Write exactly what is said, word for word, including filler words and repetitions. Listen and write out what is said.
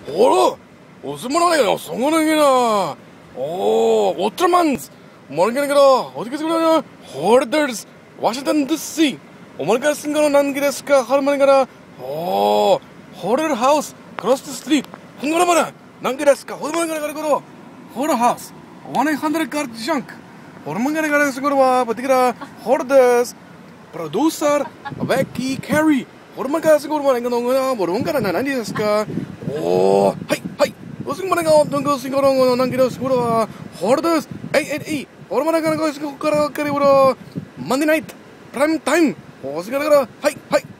Hola, Osmanagana, Songanagana, oh, Ultramans, Morganaga, Odikasgana, Hoarders, Washington D C, Omargasingana Nangireska, Harmangana, oh, Hoarder House, across the street, Hungaramana, Nangireska, Hormangana, Hoarder House, one hundred car junk, Hormangana, particular Hoarders, producer, Becky Carey. Hormanga siguro mga ngano borong kana na nani deska oh hai hai using mga ngao tunggu siguro ngano nang gino siguro hordes ay ay ay hormanga kana ko siguro kara kari bro Monday night prime time oh siguro hai hai